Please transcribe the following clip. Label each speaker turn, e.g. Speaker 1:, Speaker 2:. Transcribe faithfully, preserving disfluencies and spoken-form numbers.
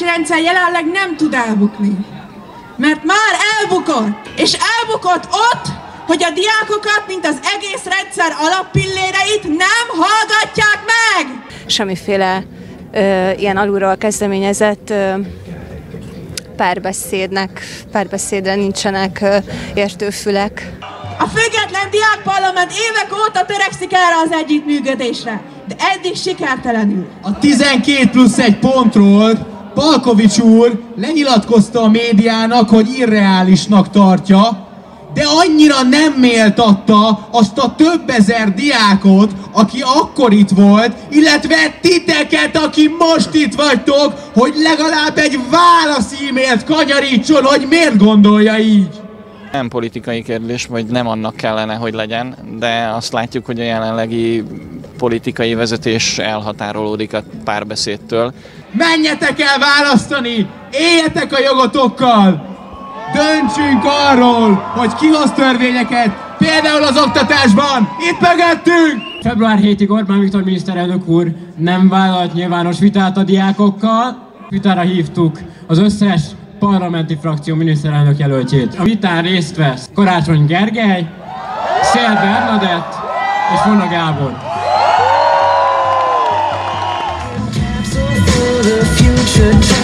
Speaker 1: rendszer jelenleg nem tud elbukni. Mert már elbukott. És elbukott ott, hogy a diákokat, mint az egész rendszer alappilléreit nem hallgatják meg!
Speaker 2: Semmiféle ö, ilyen alulról kezdeményezett ö, párbeszédnek, párbeszédre nincsenek ö, értőfülek.
Speaker 1: A független diákparlament évek óta törekszik erre az együttműködésre, de eddig sikertelenül.
Speaker 3: A tizenkét plusz egy pontról Palkovics úr lenyilatkozta a médiának, hogy irreálisnak tartja, de annyira nem méltatta azt a több ezer diákot, aki akkor itt volt, illetve titeket, aki most itt vagytok, hogy legalább egy válasz e-mailt kanyarítson, hogy miért gondolja így.
Speaker 4: Nem politikai kérdés, vagy nem annak kellene, hogy legyen, de azt látjuk, hogy a jelenlegi politikai vezetés elhatárolódik a párbeszédtől.
Speaker 3: Menjetek el választani! Éljetek a jogotokkal! Döntsünk arról, hogy ki hoz törvényeket, például az oktatásban, itt mögöttünk!
Speaker 5: február hetedikéig Orbán Viktor miniszterelnök úr nem vállalt nyilvános vitát a diákokkal. Vitára hívtuk az összes parlamenti frakció miniszterelnök jelöltjét. A vitán részt vesz Karácsony Gergely, Széll Bernadett és Vona Gábor.
Speaker 6: The future